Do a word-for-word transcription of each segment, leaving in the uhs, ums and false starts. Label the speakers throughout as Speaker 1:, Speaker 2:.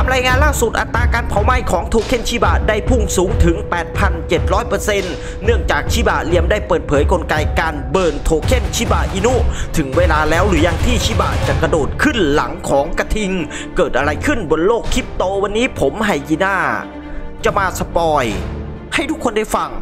Speaker 1: ามรายงานล่าสุดอัตราการเผาไหม้ของโทเค็นชิบะได้พุ่งสูงถึง แปดพันเจ็ดร้อยเปอร์เซ็นต์ เนื่องจากชิบะเรียมได้เปิดเผยกลไกการเบิร์นโทเค็นชิบะอินุถึงเวลาแล้วหรือยังที่ชิบะจะกระโดดขึ้นหลังของกระทิงเกิดอะไรขึ้นบนโลกคริปโตวันนี้ผมไฮยีน่าจะมาสปอยให้ทุกคนได้ฟัง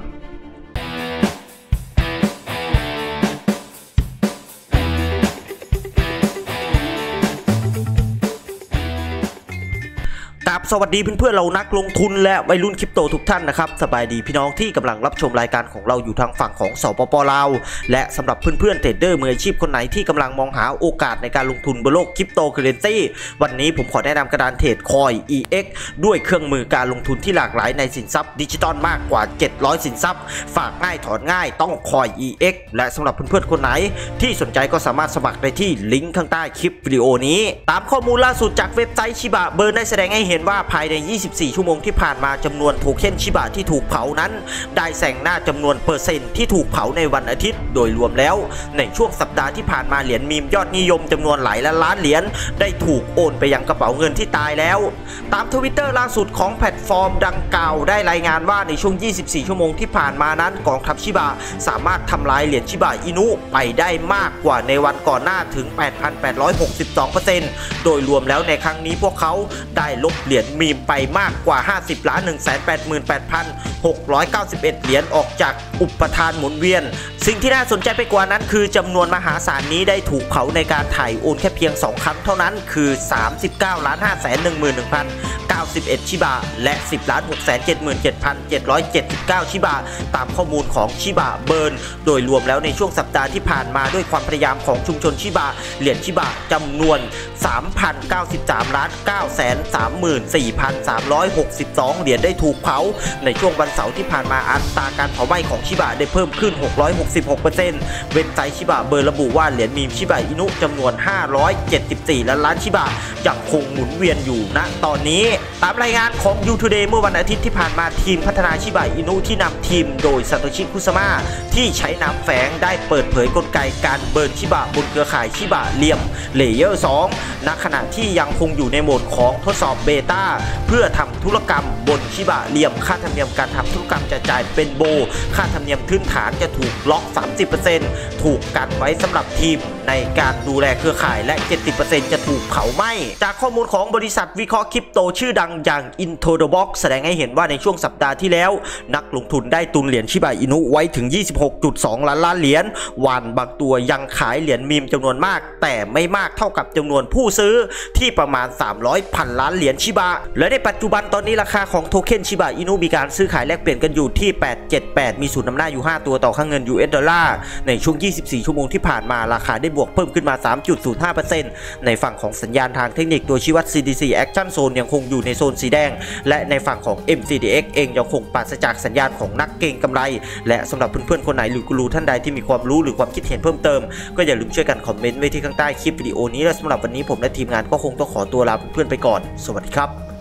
Speaker 1: กับสวัสดีเพื่อนๆเรานักลงทุนและวัยรุ่นคริปโตทุกท่านนะครับสบายดีพี่น้องที่กำลังรับชมรายการของเราอยู่ทางฝั่งของสปป.ลาวและสำหรับเพื่อนๆเทรดเดอร์มืออาชีพคนไหนที่กำลังมองหาโอกาสในการลงทุนบนโลกคริปโตเคอเรนซีวันนี้ผมขอแนะนำกระดานเทรดคอย อี เอ็กซ์ ด้วยเครื่องมือการลงทุนที่หลากหลายในสินทรัพย์ดิจิตอลมากกว่าเจ็ดร้อยสินทรัพย์ฝากง่ายถอนง่ายต้องคอย อี เอ็กซ์ และสำหรับเพื่อนๆคนไหนที่สนใจก็สามารถสมัครได้ที่ลิงก์ข้างใต้คลิปวิดีโอนี้ตามข้อมูลล่าสุดจากเว็บไซต์ชิบะเบิร์นได้แสดงให้เห็นว่าภายในยี่สิบสี่ชั่วโมงที่ผ่านมาจำนวนโทเค็นชิบะที่ถูกเผานั้นได้แซงหน้าจำนวนเปอร์เซ็นต์ที่ถูกเผาในวันอาทิตย์โดยรวมแล้วในช่วงสัปดาห์ที่ผ่านมาเหรียญมีมยอดนิยมจำนวนหลายล้านเหรียญได้ถูกโอนไปยังกระเป๋าเงินที่ตายแล้วตามทวิตเตอร์ล่าสุดของแพลตฟอร์มดังกล่าวได้รายงานว่าในช่วงยี่สิบสี่ชั่วโมงที่ผ่านมานั้นกองทัพชิบะสามารถทำลายเหรียญชิบะอินุไปได้มากกว่าในวันก่อนหน้าถึง แปดพันแปดร้อยหกสิบสองเปอร์เซ็นต์ โดยรวมแล้วในครั้งนี้พวกเขาได้ลบเหรียญมีมไปมากกว่าห้าสิบล้าน หนึ่งแสนแปดหมื่นแปดพันหกร้อยเก้าสิบเอ็ด เหรียญออกจากอุปทานหมุนเวียนสิ่งที่น่าสนใจไปกว่านั้นคือจำนวนมหาศาลนี้ได้ถูกเผาในการถ่ายโอนแค่เพียงสองครั้งเท่านั้นคือ สามสิบเก้าล้านห้าแสนหนึ่งหมื่นหนึ่งพันเก้าสิบเอ็ด ชิบะและ สิบล้านหกแสนเจ็ดหมื่นเจ็ดพันเจ็ดร้อยเจ็ดสิบเก้า ชิบะตามข้อมูลของชิบะเบิร์นโดยรวมแล้วในช่วงสัปดาห์ที่ผ่านมาด้วยความพยายามของชุมชนชิบะเหรียญชิบะจำนวน สามพันเก้าสิบสามล้านเก้าแสนสามหมื่นสี่พันสามร้อยหกสิบสอง เหรียญได้ถูกเผาในช่วงวันเสาร์ที่ผ่านมาอัตราการเผาไหม้ของชิบะได้เพิ่มขึ้น หกร้อยหกสิบหกเปอร์เซ็นต์ เว็บไซต์ชิบะเบิร์นระบุว่าเหรียญมีมชิบะอินุจำนวนห้าร้อยเจ็ดสิบสี่ล้านล้านชิบะยังคงหมุนเวียนอยู่ณตอนนี้ตามรายงานของ ยู ทูเดย์ เมื่อวันอาทิตย์ที่ผ่านมาทีมพัฒนาชิบะอินุที่นำทีมโดยซาโตชิคุซามะที่ใช้นามแฝงได้เปิดเผยกลไกการเบิร์นชิบะบนเครือข่ายชิบะเรียมเลเยอร์สองณขณะที่ยังคงอยู่ในโหมดของทดสอบเบต้าเพื่อทำธุรกรรมบนชิบะเรียมค่าธรรมเนียมการทำธุรกรรมจะจ่ายเป็นโบค่าธรรมเนียมพื้นฐานจะถูกล็อก สามสิบเปอร์เซ็นต์ ถูกกันไว้สำหรับทีมในการดูแลเครือข่ายและ เจ็ดสิบเปอร์เซ็นต์ จะถูกเผาไหม้จากข้อมูลของบริษัทวิเคราะห์คริปโตชื่อดังอย่าง Into the Box แสดงให้เห็นว่าในช่วงสัปดาห์ที่แล้วนักลงทุนได้ตุนเหรียญชิบะอินุไว้ถึง ยี่สิบหกจุดสอง ล้านล้านเหรียญวันบางตัวยังขายเหรียญมีมจำนวนมากแต่ไม่มากเท่ากับจำนวนผู้ซื้อที่ประมาณสามร้อยพันล้านเหรียญชิบะและในปัจจุบันตอนนี้ราคาของโทเค็นชิบะอินุมีการซื้อขายแลกเปลี่ยนกันอยู่ที่แปดเจ็ดแปดมีศูนย์นำหน้าอยู่ห้าตัวต่อค่าเงิน ยู เอส ดอลลาร์ในช่วงยี่สิบสี่ชั่วโมงที่ผ่านมาราคาได้บวกเพิ่มขึ้นมา สามจุดศูนย์ห้าเปอร์เซ็นต์ ในฝั่งของสัญญาณทางเทคนิคตัวชี้วัด ซี ดี ซี Action Zone ยังคงอยู่ในโซนสีแดงและในฝั่งของ เอ็ม ซี ดี เอ็กซ์ เองยังคงปราศจากสัญญาณของนักเก็งกำไรและสำหรับเพื่อนๆคนไหนหรือกูรูท่านใดที่มีความรู้หรือความคิดเห็นเพิ่มเติมก็อย่าลืมช่วยกันคอมเมนต์ไว้ที่ข้างใต้คลิปวิดีโอนี้และสำหรับวันนี้ผมและทีมงานก็คงต้องขอตัวลาเพื่อนๆไปก่อนสวัสดีครับ